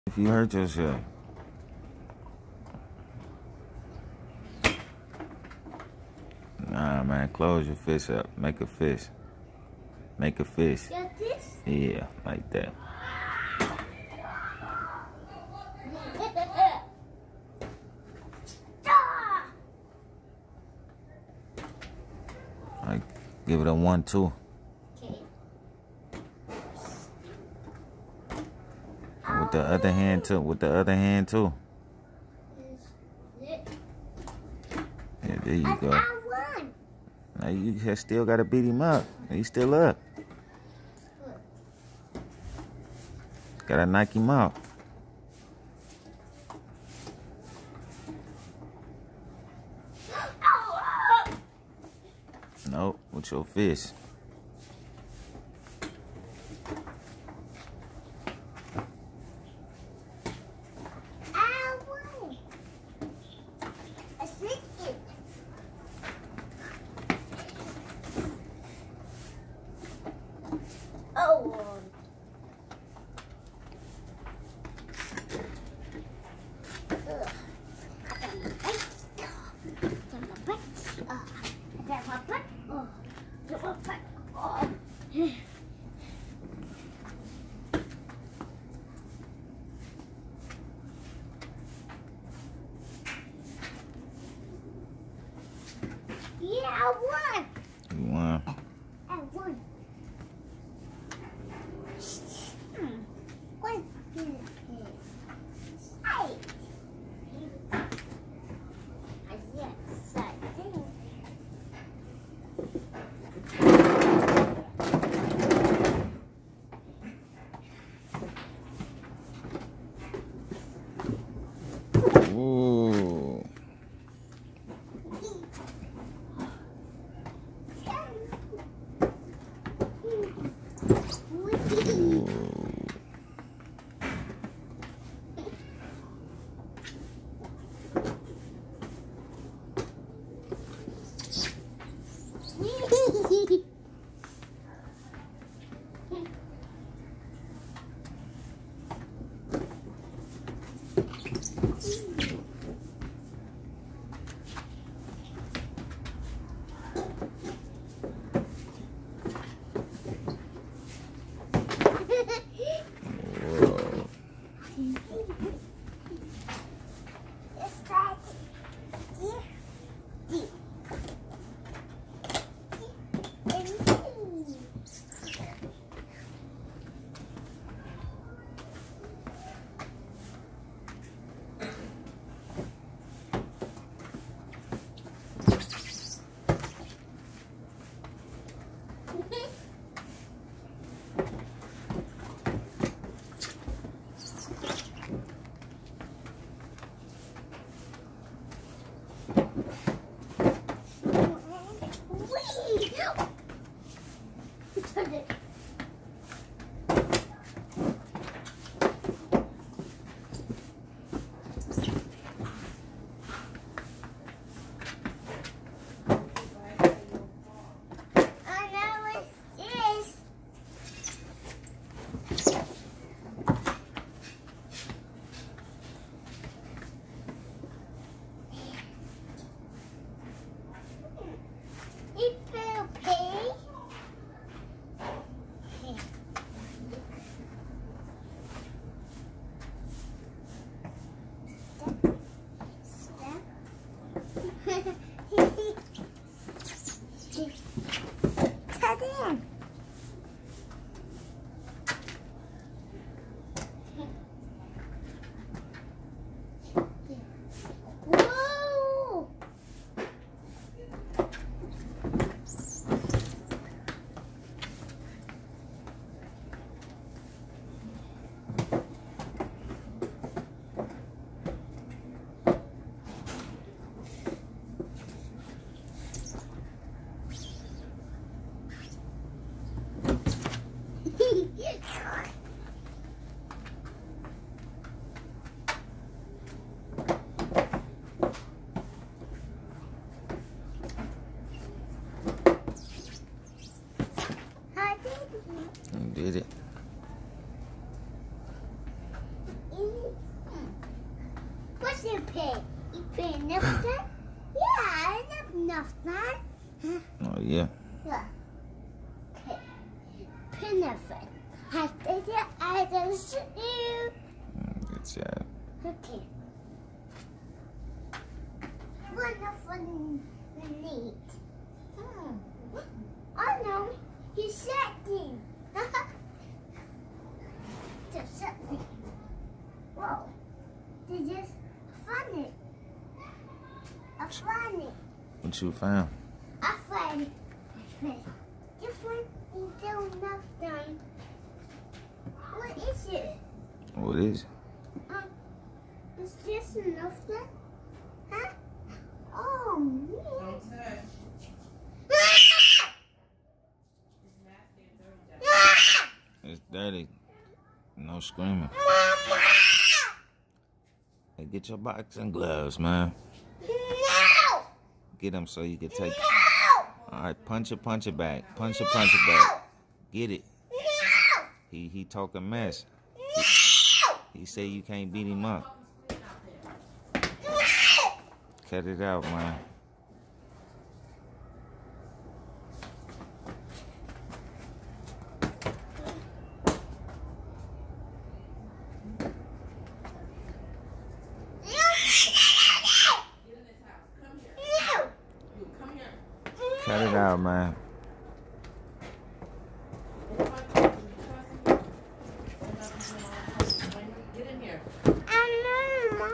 If you hurt yourself. Nah, man, close your fist up. Make a fist. Make a fist. Like this? Yeah, like that. Like, give it a 1-2. Okay. With the other hand too. With the other hand too. Yeah, there you go. I won. Now you still gotta beat him up. He's still up. Gotta knock him out. Nope, with your fist. I won. I think it. Oh. Yeah, I won. You won. I won. What is it? Yes, I did. Ooh. What's your pig? You pay enough time? Yeah, enough time. Oh, yeah. Yeah. Okay. Pinafin. I think I just you. Good job. Okay. Wonderful neat. Oh no, he's setting. Just setting. Whoa. This is funny. Funny. What you found? Funny. Different until enough time. What is it? What is it? Is this enough time? Huh? Oh, man. Don't touch. It's dirty. No screaming. Hey, get your boxing gloves, man. No! Get them so you can take. No! All right, punch it back. Punch it back. Get it. No! He talking mess. He say you can't beat him up. Cut it out, man. Cut it out, man.